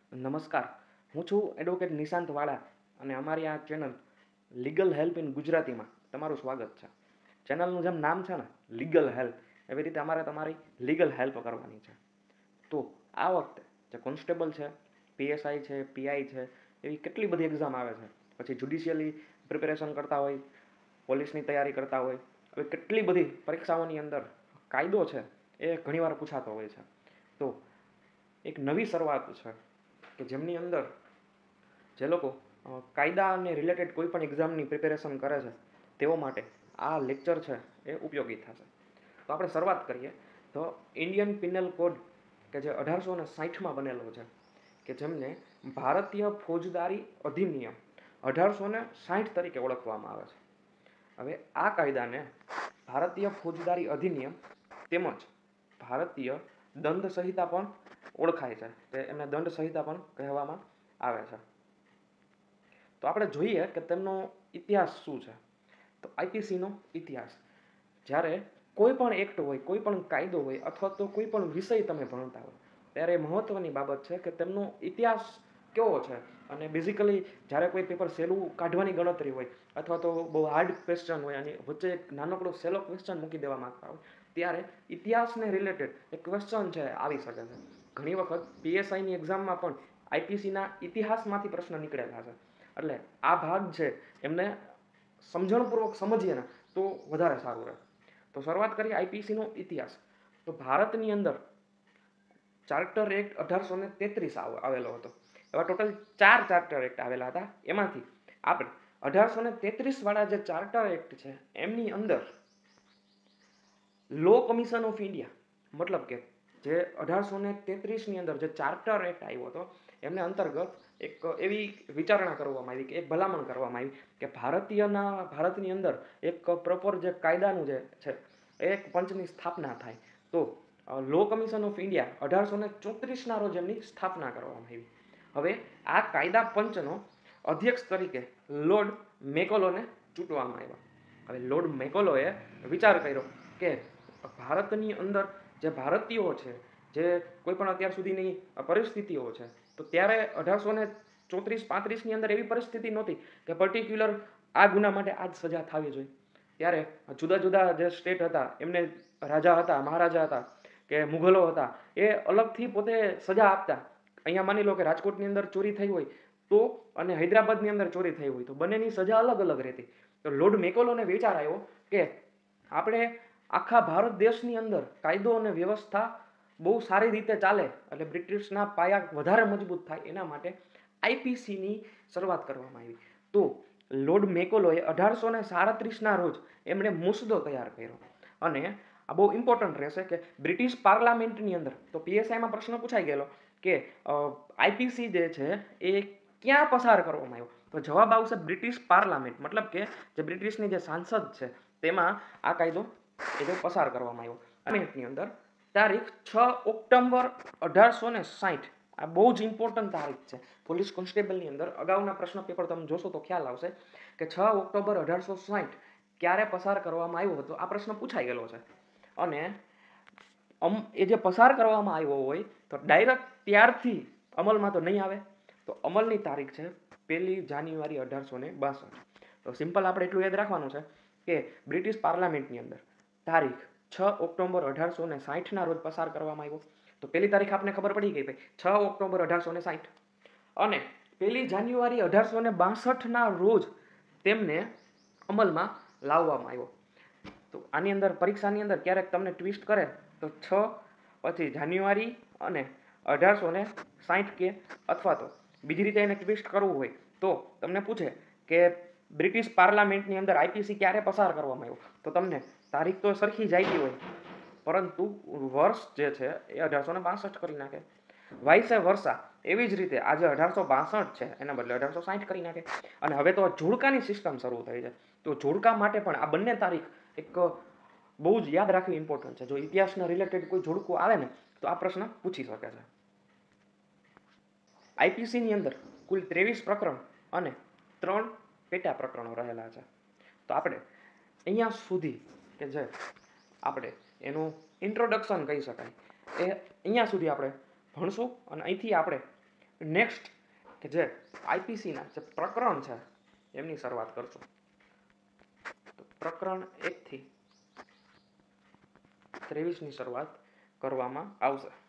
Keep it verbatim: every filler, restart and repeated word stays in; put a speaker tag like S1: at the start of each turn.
S1: નમસ્કાર, હું છું એડવોકેટ નિશાંત વાળા અને અમારી આ ચેનલ લીગલ હેલ્પ ઇન ગુજરાતીમાં તમારું સ્વાગત છે. ચેનલનું જેમ નામ છે ને લીગલ હેલ્પ, એવી રીતે અમારે તમારી લીગલ હેલ્પ કરવાની છે. તો આ વખતે જે કોન્સ્ટેબલ છે, પીએસઆઈ છે, પીઆઈ છે, એવી કેટલી બધી એક્ઝામ આવે છે. પછી જ્યુડિશિયલી પ્રિપેરેશન કરતા હોય, પોલીસની તૈયારી કરતા હોય, હવે કેટલી બધી પરીક્ષાઓની અંદર કાયદો છે એ ઘણીવાર પૂછાતો હોય છે. તો એક નવી શરૂઆત છે કે જેમની અંદર જે લોકો કાયદા અને રિલેટેડ કોઈ પણ એક્ઝામની પ્રિપેરેશન કરે છે તેઓ માટે આ લેક્ચર છે એ ઉપયોગી થશે. તો આપણે શરૂઆત કરીએ તો ઇન્ડિયન પિનલ કોડ કે જે અઢારસો ને સાહીઠમાં બનેલો છે, કે જેમને ભારતીય ફોજદારી અધિનિયમ અઢારસો ને સાહીઠ તરીકે ઓળખવામાં આવે છે. હવે આ કાયદાને ભારતીય ફોજદારી અધિનિયમ તેમજ ભારતીય દંડ સંહિતા પણ ઓળખાય છે, તે એમને દંડ સંહિતા પણ કહેવામાં આવે છે. તો આપણે જોઈએ કે તેમનો ઇતિહાસ શું છે. તો આઈપીસીનો ઇતિહાસ, જ્યારે કોઈ પણ એક્ટ હોય, કોઈ પણ કાયદો હોય અથવા તો કોઈ પણ વિષય તમે ભણતા હોય ત્યારે મહત્વની બાબત છે કે તેમનો ઇતિહાસ કેવો છે. અને બેઝિકલી જ્યારે કોઈ પેપર સહેલું કાઢવાની ગણતરી હોય અથવા તો બહુ હાર્ડ ક્વેશ્ચન હોય અને વચ્ચે એક નાનકડો સહેલો ક્વેશ્ચન મૂકી દેવા માંગતા હોય ત્યારે ઇતિહાસને રિલેટેડ એક ક્વેશ્ચન છે આવી શકે છે. ઘણી વખત પીએસઆઈની એક્ઝામમાં પણ આઈપીસીના ઇતિહાસમાંથી પ્રશ્ન નીકળેલા છે. એટલે આ ભાગ છે એમને સમજણપૂર્વક સમજીએ ને તો વધારે સારું રહે. તો શરૂઆત કરીએ આઈપીસીનો ઇતિહાસ. તો ભારતની અંદર ચાર્ટર એક્ટ અઢારસો ને તેત્રીસ આવેલો હતો. એવા ટોટલ ચાર ચાર્ટર એક્ટ આવેલા હતા. એમાંથી આપણે અઢારસો ને તેત્રીસ વાળા જે ચાર્ટર એક્ટ છે એમની અંદર લો કમિશન ઓફ ઇન્ડિયા, મતલબ કે જે અઢારસો ને તેત્રીસની અંદર જે ચાર્ટર એક્ટ આવ્યો હતો એમને અંતર્ગત એક એવી વિચારણા કરવામાં આવી કે એક ભલામણ કરવામાં આવી કે ભારતીયના ભારતની અંદર એક પ્રોપર જે કાયદાનું જે છે એક પંચની સ્થાપના થાય. તો લો કમિશન ઓફ ઇન્ડિયા અઢારસો ને ચોત્રીસના રોજ એમની સ્થાપના કરવામાં આવી. હવે આ કાયદા પંચનો અધ્યક્ષ તરીકે લોર્ડ મેકોલોને ચૂંટવામાં આવ્યા. હવે લોર્ડ મેકોલોએ વિચાર કર્યો કે ભારતની અંદર જે ભારતીયો છે, જે કોઈ પણ અત્યાર સુધીની પરિસ્થિતિઓ છે, તો ત્યારે અઢારસો ને ચોત્રીસ પાંત્રીસની અંદર એવી પરિસ્થિતિ નહોતી કે પર્ટિક્યુલર આ ગુના માટે આ જ સજા થવી જોઈએ. ત્યારે જુદા જુદા જે સ્ટેટ હતા એમને રાજા હતા, મહારાજા હતા કે મુઘલો હતા, એ અલગથી પોતે સજા આપતા. અહીંયા માની લો કે રાજકોટની અંદર ચોરી થઈ હોય તો અને હૈદરાબાદની અંદર ચોરી થઈ હોય તો બંનેની સજા અલગ અલગ રહેતી. તો લોર્ડ મેકોલોને વિચાર આવ્યો કે આપણે આખા ભારત દેશની અંદર કાયદો અને વ્યવસ્થા બહુ સારી રીતે ચાલે, એટલે બ્રિટિશના પાયા વધારે મજબૂત થાય એના માટે આઈપીસીની શરૂઆત કરવામાં આવી. તો લોર્ડ મેકોલોએ અઢારસો ને સાડત્રીસના રોજ એમણે મુસદ્દો તૈયાર કર્યો. અને આ બહુ ઇમ્પોર્ટન્ટ રહેશે કે બ્રિટિશ પાર્લામેન્ટની અંદર, તો પીએસઆઈમાં પ્રશ્ન પૂછાઈ ગયેલો કે આઈપીસી જે છે એ ક્યાં પસાર કરવામાં આવ્યો, તો જવાબ આવશે બ્રિટિશ પાર્લામેન્ટ, મતલબ કે જે બ્રિટિશની જે સાંસદ છે તેમાં આ કાયદો એ જો પસાર કરવામાં આવ્યો. પાર્લામેન્ટની અંદર તારીખ છ ઓક્ટોબર અઢારસો ને સાહીઠ, આ બહુ જ ઇમ્પોર્ટન્ટ તારીખ છે. પોલીસ કોન્સ્ટેબલની અંદર અગાઉના પ્રશ્ન પેપર તમે જોશો તો ખ્યાલ આવશે કે છ ઓક્ટોબર અઢારસો સાહીઠ ક્યારે પસાર કરવામાં આવ્યો હતો. આ પ્રશ્ન પૂછાઈ ગયેલો છે. અને એ જે પસાર કરવામાં આવ્યો હોય તો ડાયરેક્ટ ત્યારથી અમલમાં તો નહીં આવે. તો અમલની તારીખ છે પહેલી જાન્યુઆરી અઢારસો ને બાસઠ. તો સિમ્પલ આપણે એટલું યાદ રાખવાનું છે કે બ્રિટિશ પાર્લામેન્ટની અંદર તારીખ છ ઓક્ટોબર અઢારસો ને સાહીઠના રોજ પસાર કરવામાં આવ્યો. તો પહેલી તારીખ આપને ખબર પડી ગઈ ભાઈ, છ ઓક્ટોબર અઢારસો ને સાહીઠ. અને પહેલી જાન્યુઆરી અઢારસો ને બાસઠના રોજ તેમને અમલમાં લાવવામાં આવ્યો. તો આની અંદર પરીક્ષાની અંદર ક્યારેક તમને ટ્વિસ્ટ કરે તો છ પછી જાન્યુઆરી અને અઢારસો ને સાહીઠ કે, અથવા તો બીજી રીતે એને ટ્વિસ્ટ કરવું હોય તો તમને પૂછે કે બ્રિટિશ પાર્લામેન્ટની અંદર આઈપીસી ક્યારે પસાર કરવામાં આવ્યો, તો તમને તારીખ તો સરખી જાયતી હોય પરંતુ વર્ષ જે છે એ અઢારસો ને બાસઠ કરી નાખે. વાઇસે વર્ષા એવી જ રીતે આજે અઢારસો બાસઠ છે એના બદલે અઢારસો સાહીઠ કરી નાખે. અને હવે તો જોડકાની સિસ્ટમ શરૂ થઈ છે. તો જોડકા માટે પણ આ બંને તારીખ એક બહુ જ યાદ રાખવી ઇમ્પોર્ટન્ટ છે. જો ઇતિહાસના રિલેટેડ કોઈ જોડકું આવે ને તો આ પ્રશ્ન પૂછી શકે છે. આઈપીસીની અંદર કુલ ત્રેવીસ પ્રકરણ અને ત્રણ પેટા પ્રકરણો રહેલા છે. તો આપણે અહીંયા સુધી કે જે આપણે એનું ઇન્ટ્રોડક્શન કહી શકાય એ અહીંયા સુધી આપણે ભણશું. અને અહીંથી આપણે નેક્સ્ટ કે જે આઈપીસીના જે પ્રકરણ છે એમની શરૂઆત કરશું. તો પ્રકરણ એકથી ત્રેવીસની શરૂઆત કરવામાં આવશે.